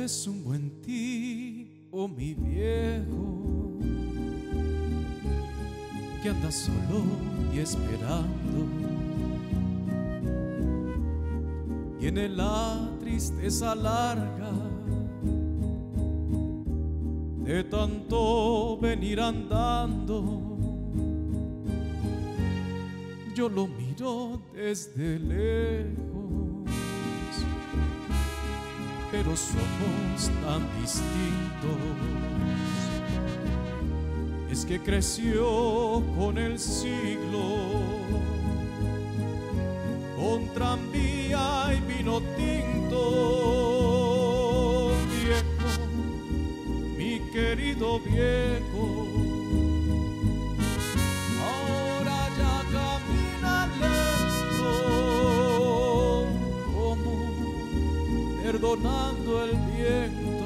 tienes un buen tipo, mi viejo, que anda solo y esperando. Tiene la tristeza larga de tanto venir andando. Yo lo miro desde lejos, pero somos tan distintos. Es que creció con el siglo, con tranvía y vino tinto. Viejo, mi querido viejo, ahora ya camina lento, como perdonando el viento.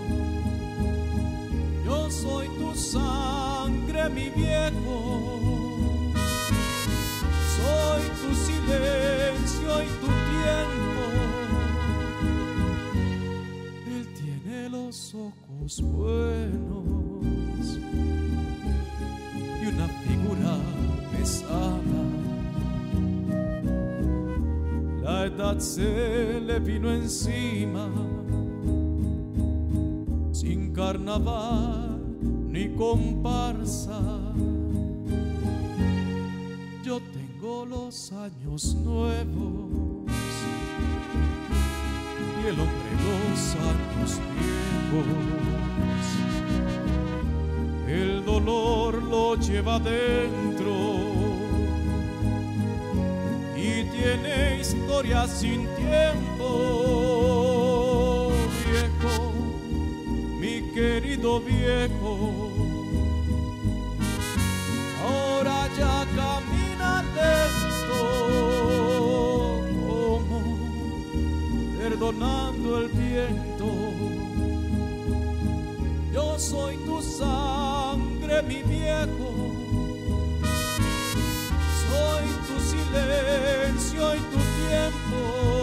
Yo soy tu sangre, mi viejo, soy tu silencio y tu tiempo. Él tiene los ojos buenos y una figura pesada. La edad se le vino encima, sin carnaval ni comparsa. Yo tengo los años nuevos y el hombre los años viejos. El dolor lo lleva dentro y tiene historia sin tiempo. Viejo, mi querido viejo, ahora ya camina lento, como perdonando el viento. Yo soy tu sangre, mi viejo, soy tu silencio y tu tiempo.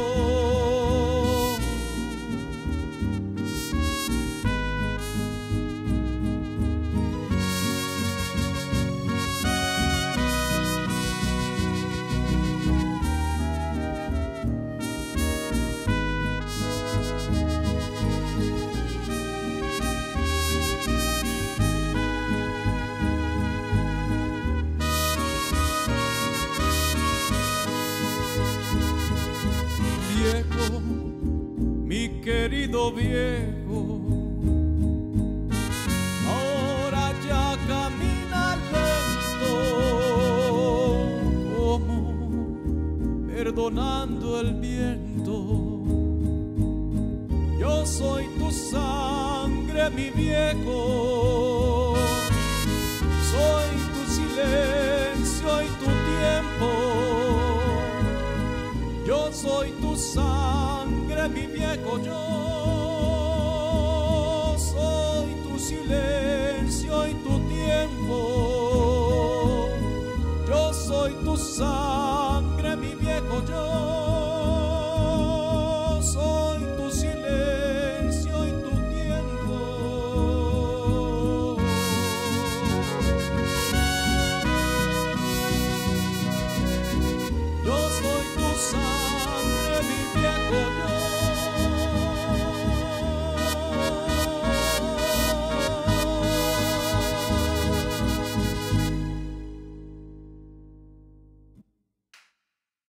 Viejo, mi querido viejo, ahora ya camina lento, como perdonando el viento. Yo soy tu sangre, mi viejo, soy tu silencio y tu tiempo. Yo soy tu sangre, mi viejo, yo